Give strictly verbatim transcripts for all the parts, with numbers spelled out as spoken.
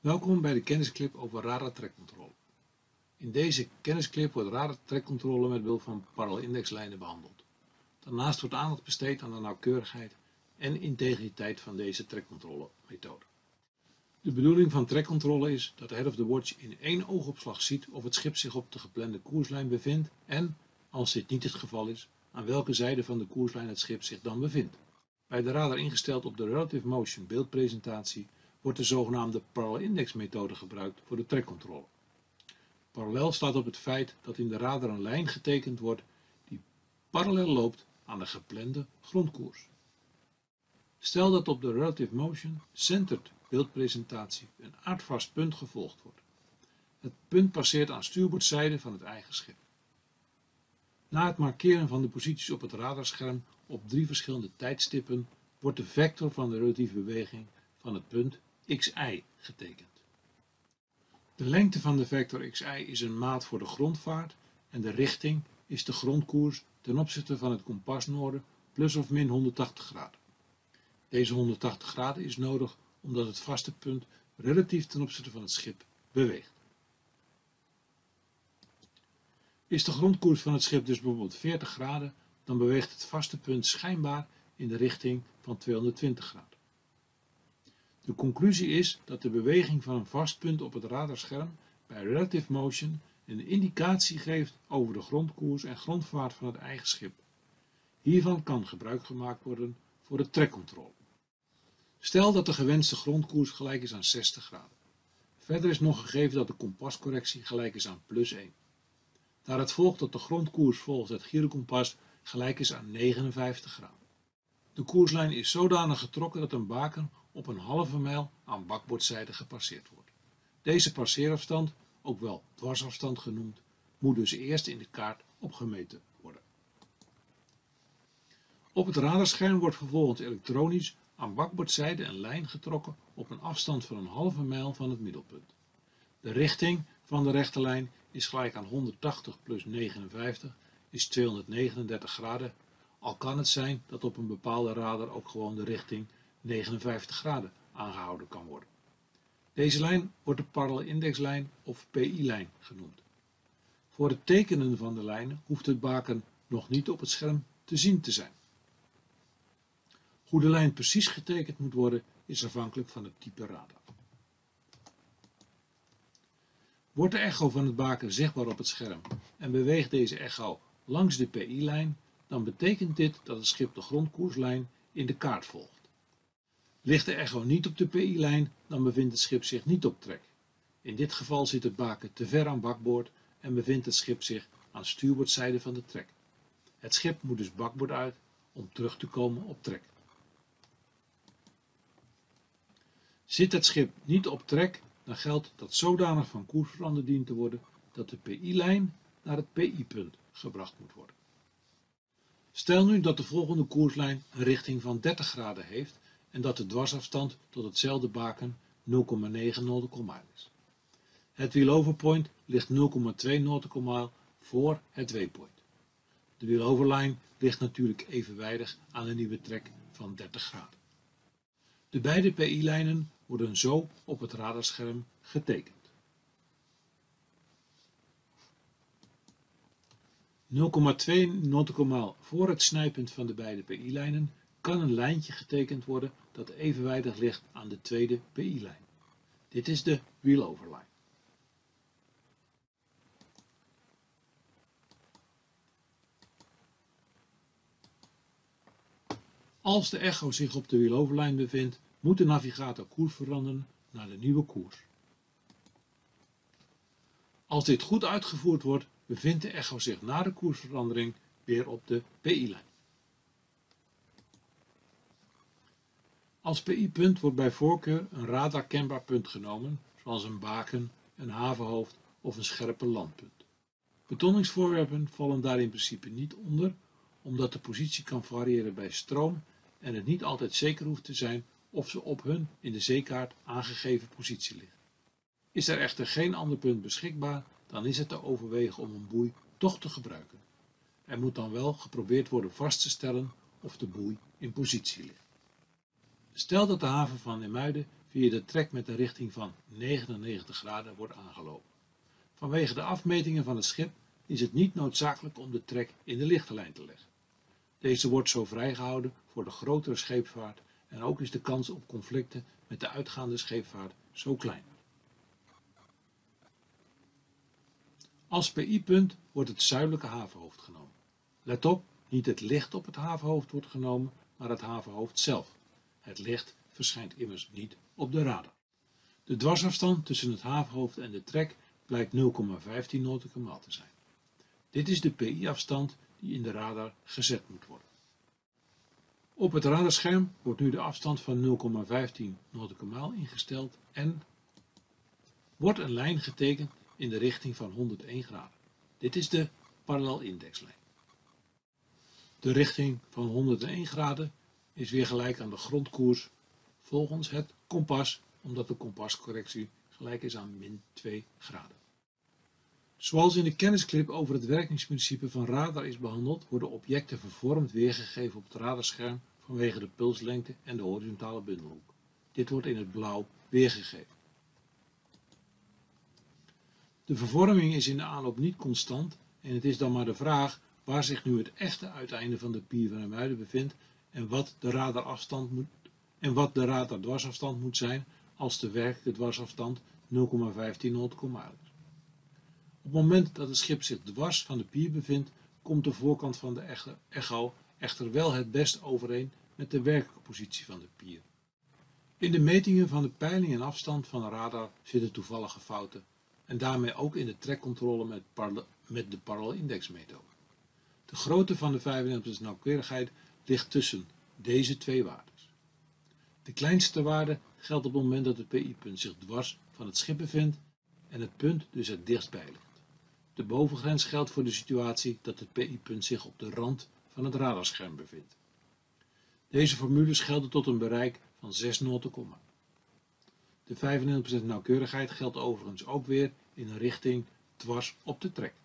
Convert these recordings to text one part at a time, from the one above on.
Welkom bij de kennisclip over radar-trekcontrole. In deze kennisclip wordt radar-trekcontrole met behulp van parallel-indexlijnen behandeld. Daarnaast wordt aandacht besteed aan de nauwkeurigheid en integriteit van deze trekcontrolemethode. De bedoeling van trekcontrole is dat de head of the watch in één oogopslag ziet of het schip zich op de geplande koerslijn bevindt en, als dit niet het geval is, aan welke zijde van de koerslijn het schip zich dan bevindt. Bij de radar ingesteld op de Relative Motion beeldpresentatie wordt de zogenaamde parallel-index-methode gebruikt voor de trekcontrole. Parallel staat op het feit dat in de radar een lijn getekend wordt die parallel loopt aan de geplande grondkoers. Stel dat op de Relative Motion Centered beeldpresentatie een aardvast punt gevolgd wordt. Het punt passeert aan stuurboordzijde van het eigen schip. Na het markeren van de posities op het radarscherm op drie verschillende tijdstippen wordt de vector van de relatieve beweging van het punt xi getekend. De lengte van de vector xi is een maat voor de grondvaart en de richting is de grondkoers ten opzichte van het kompasnoorden plus of min honderdtachtig graden. Deze honderdtachtig graden is nodig omdat het vaste punt relatief ten opzichte van het schip beweegt. Is de grondkoers van het schip dus bijvoorbeeld veertig graden, dan beweegt het vaste punt schijnbaar in de richting van tweehonderdtwintig graden. De conclusie is dat de beweging van een vast punt op het radarscherm bij relative motion een indicatie geeft over de grondkoers en grondvaart van het eigen schip. Hiervan kan gebruik gemaakt worden voor de trekcontrole. Stel dat de gewenste grondkoers gelijk is aan zestig graden. Verder is nog gegeven dat de kompascorrectie gelijk is aan plus één. Daaruit volgt dat de grondkoers volgens het gyrokompas gelijk is aan negenenvijftig graden. De koerslijn is zodanig getrokken dat een baken op een halve mijl aan bakboordzijde gepasseerd wordt. Deze passeerafstand, ook wel dwarsafstand genoemd, moet dus eerst in de kaart opgemeten worden. Op het radarscherm wordt vervolgens elektronisch aan bakboordzijde een lijn getrokken op een afstand van een halve mijl van het middelpunt. De richting van de rechte lijn is gelijk aan honderdtachtig plus negenenvijftig is tweehonderdnegenendertig graden, al kan het zijn dat op een bepaalde radar ook gewoon de richting negenenvijftig graden aangehouden kan worden. Deze lijn wordt de parallel-indexlijn of P I-lijn genoemd. Voor het tekenen van de lijnen hoeft het baken nog niet op het scherm te zien te zijn. Hoe de lijn precies getekend moet worden is afhankelijk van het type radar. Wordt de echo van het baken zichtbaar op het scherm en beweegt deze echo langs de P I-lijn, dan betekent dit dat het schip de grondkoerslijn in de kaart volgt. Ligt de echo niet op de P I-lijn, dan bevindt het schip zich niet op trek. In dit geval zit het baken te ver aan bakboord en bevindt het schip zich aan stuurboordzijde van de trek. Het schip moet dus bakboord uit om terug te komen op trek. Zit het schip niet op trek, dan geldt dat zodanig van koers veranderd dient te worden dat de P I-lijn naar het P I-punt gebracht moet worden. Stel nu dat de volgende koerslijn een richting van dertig graden heeft en dat de dwarsafstand tot hetzelfde baken nul komma negen nautical mile is. Het wheel-over point ligt nul komma twee nautical mile voor het waypoint. De wheel-over-lijn ligt natuurlijk evenwijdig aan de nieuwe trek van dertig graden. De beide P I-lijnen worden zo op het radarscherm getekend. nul komma twee nautical mile voor het snijpunt van de beide P I-lijnen kan een lijntje getekend worden dat evenwijdig ligt aan de tweede P I-lijn. Dit is de wheel-over-lijn. Als de echo zich op de wheel-over-lijn bevindt, moet de navigator koers veranderen naar de nieuwe koers. Als dit goed uitgevoerd wordt, bevindt de echo zich na de koersverandering weer op de P I-lijn. Als P I-punt wordt bij voorkeur een radarkenbaar punt genomen, zoals een baken, een havenhoofd of een scherpe landpunt. Betonningsvoorwerpen vallen daar in principe niet onder, omdat de positie kan variëren bij stroom en het niet altijd zeker hoeft te zijn of ze op hun in de zeekaart aangegeven positie liggen. Is er echter geen ander punt beschikbaar, dan is het te overwegen om een boei toch te gebruiken. Er moet dan wel geprobeerd worden vast te stellen of de boei in positie ligt. Stel dat de haven van IJmuiden via de trek met een richting van negenennegentig graden wordt aangelopen. Vanwege de afmetingen van het schip is het niet noodzakelijk om de trek in de lichte lijn te leggen. Deze wordt zo vrijgehouden voor de grotere scheepvaart en ook is de kans op conflicten met de uitgaande scheepvaart zo klein. Als P I-punt wordt het zuidelijke havenhoofd genomen. Let op, niet het licht op het havenhoofd wordt genomen, maar het havenhoofd zelf. Het licht verschijnt immers niet op de radar. De dwarsafstand tussen het havenhoofd en de trek blijkt nul komma vijftien nautieke mijl te zijn. Dit is de P I-afstand die in de radar gezet moet worden. Op het radarscherm wordt nu de afstand van nul komma vijftien nautieke mijl ingesteld en wordt een lijn getekend in de richting van honderdéén graden. Dit is de parallelindexlijn. De richting van honderdéén graden is weer gelijk aan de grondkoers volgens het kompas, omdat de kompascorrectie gelijk is aan min twee graden. Zoals in de kennisclip over het werkingsprincipe van radar is behandeld, worden objecten vervormd weergegeven op het radarscherm vanwege de pulslengte en de horizontale bundelhoek. Dit wordt in het blauw weergegeven. De vervorming is in de aanloop niet constant en het is dan maar de vraag waar zich nu het echte uiteinde van de pier van IJmuiden bevindt en wat de radarafstand moet en wat de radardwarsafstand moet zijn als de werkelijke dwarsafstand nul komma vijftien nautieke mijl is. Op het moment dat het schip zich dwars van de pier bevindt, komt de voorkant van de echo echter wel het best overeen met de werkelijke positie van de pier. In de metingen van de peiling en afstand van de radar zitten toevallige fouten en daarmee ook in de trekcontrole met, met de parallelindexmethode. De grootte van de vijfennegentigste nauwkeurigheid ligt tussen deze twee waardes. De kleinste waarde geldt op het moment dat het P I-punt zich dwars van het schip bevindt en het punt dus het dichtstbij ligt. De bovengrens geldt voor de situatie dat het P I-punt zich op de rand van het radarscherm bevindt. Deze formules gelden tot een bereik van zes nautieke mijl. De vijfennegentig procent nauwkeurigheid geldt overigens ook weer in een richting dwars op de trek.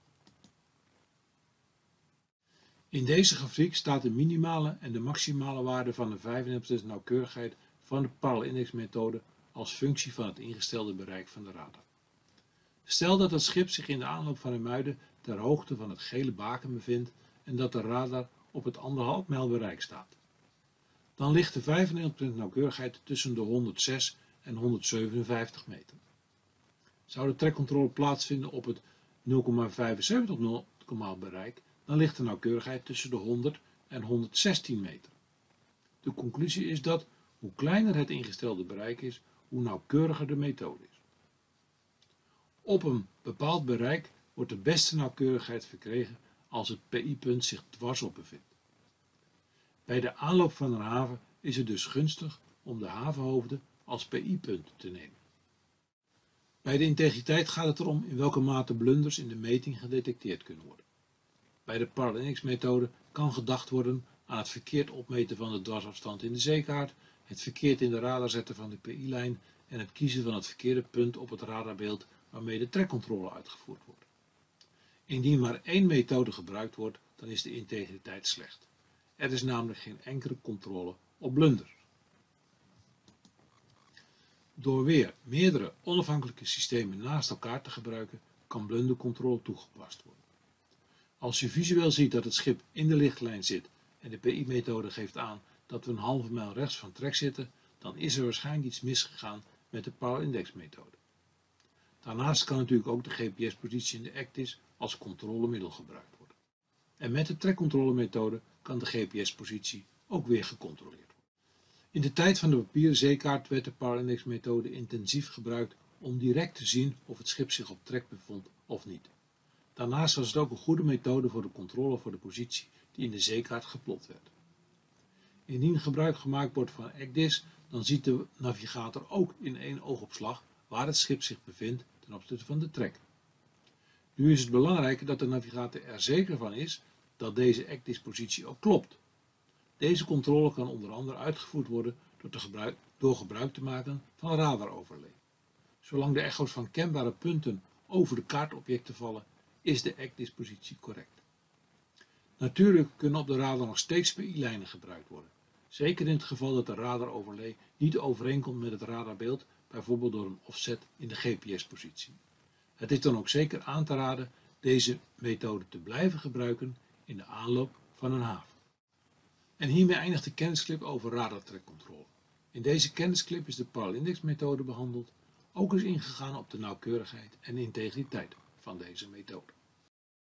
In deze grafiek staat de minimale en de maximale waarde van de vijfennegentig procent nauwkeurigheid van de parallelindexmethode als functie van het ingestelde bereik van de radar. Stel dat het schip zich in de aanloop van IJmuiden ter hoogte van het gele baken bevindt en dat de radar op het anderhalf mijl bereik staat. Dan ligt de vijfennegentig procent nauwkeurigheid tussen de honderdzes en honderdzevenenvijftig meter. Zou de trekcontrole plaatsvinden op het nul komma vijfenzeventig nautieke mijl bereik, dan ligt de nauwkeurigheid tussen de honderd en honderdzestien meter. De conclusie is dat hoe kleiner het ingestelde bereik is, hoe nauwkeuriger de methode is. Op een bepaald bereik wordt de beste nauwkeurigheid verkregen als het P I-punt zich dwarsop bevindt. Bij de aanloop van een haven is het dus gunstig om de havenhoofden als P I-punt te nemen. Bij de integriteit gaat het erom in welke mate blunders in de meting gedetecteerd kunnen worden. Bij de parallelindexmethode kan gedacht worden aan het verkeerd opmeten van de dwarsafstand in de zeekaart, het verkeerd in de radar zetten van de P I-lijn en het kiezen van het verkeerde punt op het radarbeeld waarmee de trekcontrole uitgevoerd wordt. Indien maar één methode gebruikt wordt, dan is de integriteit slecht. Er is namelijk geen enkele controle op blunders. Door weer meerdere onafhankelijke systemen naast elkaar te gebruiken, kan blundercontrole toegepast worden. Als je visueel ziet dat het schip in de lichtlijn zit en de P I-methode geeft aan dat we een halve mijl rechts van trek zitten, dan is er waarschijnlijk iets misgegaan met de parallelindexmethode. Daarnaast kan natuurlijk ook de G P S-positie in de A C D I S als controlemiddel gebruikt worden. En met de trekcontrolemethode kan de G P S-positie ook weer gecontroleerd worden. In de tijd van de papieren zeekaart werd de parallelindexmethode intensief gebruikt om direct te zien of het schip zich op trek bevond of niet. Daarnaast was het ook een goede methode voor de controle voor de positie die in de zeekaart geplot werd. Indien gebruik gemaakt wordt van A C D I S, dan ziet de navigator ook in één oogopslag waar het schip zich bevindt ten opzichte van de trek. Nu is het belangrijk dat de navigator er zeker van is dat deze A C D I S-positie ook klopt. Deze controle kan onder andere uitgevoerd worden door, te gebruik, door gebruik te maken van radaroverlay. Zolang de echo's van kenbare punten over de kaartobjecten vallen, is de A C D I S-positie correct. Natuurlijk kunnen op de radar nog steeds P I-lijnen gebruikt worden. zeker in het geval dat de radaroverlay niet overeenkomt met het radarbeeld, bijvoorbeeld door een offset in de G P S-positie. Het is dan ook zeker aan te raden deze methode te blijven gebruiken in de aanloop van een haven. En hiermee eindigt de kennisclip over radartrekcontrole. In deze kennisclip is de Paralindex-methode behandeld, ook is ingegaan op de nauwkeurigheid en integriteit van deze methode.